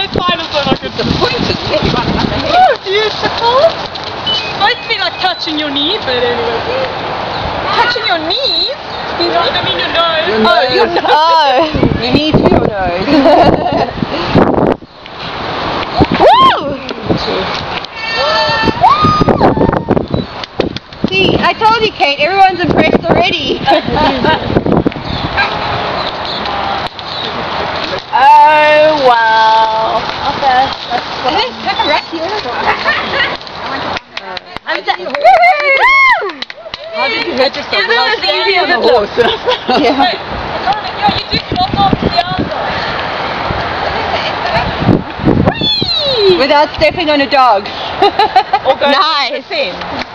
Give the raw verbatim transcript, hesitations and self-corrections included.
fine as when I could disappointed. Oh, beautiful. Supposed to be like touching your knee, but anyway. Touching your knees? You know, I mean your nose. Your nose. Oh, your nose. Oh, your knee to your nose. Woo! See, I told you, Kate, everyone's impressed already. Oh, wow. Okay. Take a rest here. I'm t- How did you hurt yourself? It was easy as it looks. Yeah. Wait, yeah, you do flop off the other. Without stepping on a dog. Or go Nice. to the fin.